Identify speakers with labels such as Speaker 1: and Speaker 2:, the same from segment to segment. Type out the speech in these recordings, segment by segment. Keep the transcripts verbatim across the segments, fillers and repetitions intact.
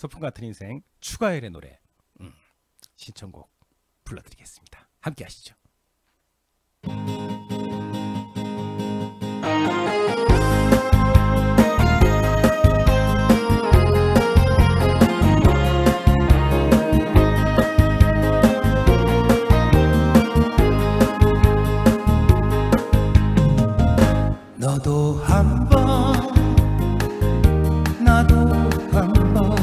Speaker 1: 소풍 같은 인생 추가열의 노래 음, 신청곡 불러드리겠습니다. 함께 하시죠.
Speaker 2: 너도 한번 나도 한번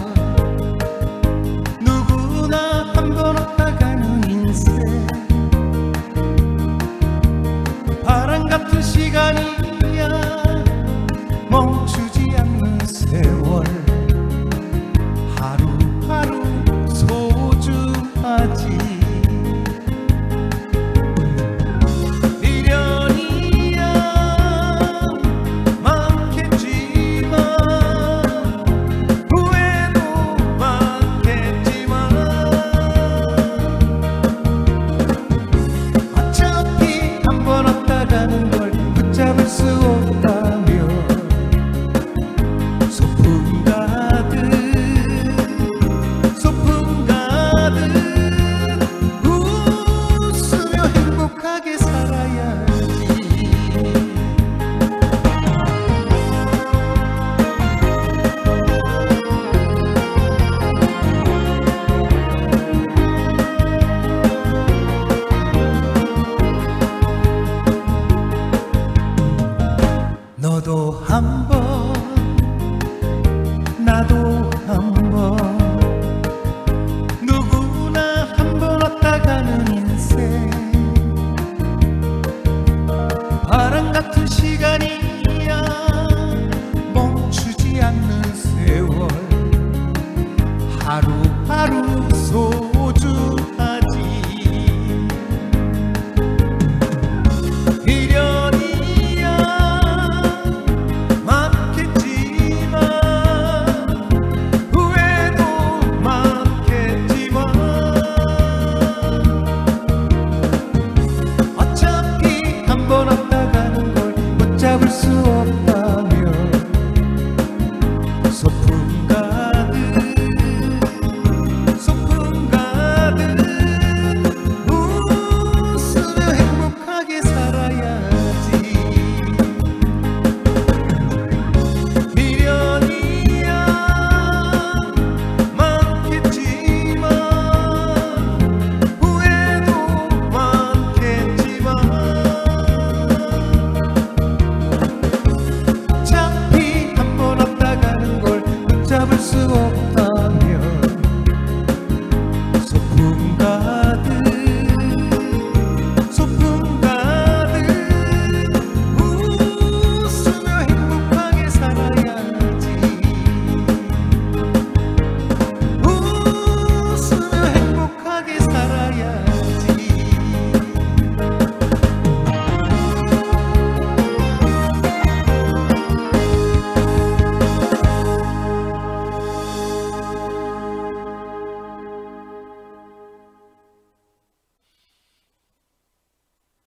Speaker 2: 누구나 한번 왔다 가는 인생 바람 같은 시간이야 멈추지 않는 세월 하루하루 소중하지 잡을 수 없다며 소풍 가득 소풍 가득 웃으며 행복하게 살아야지. 너도 한번 나도 한번 누구나 한번 왔다 가는 인생 바람 같은 시간이야 멈추지 않는 세월 하루하루 소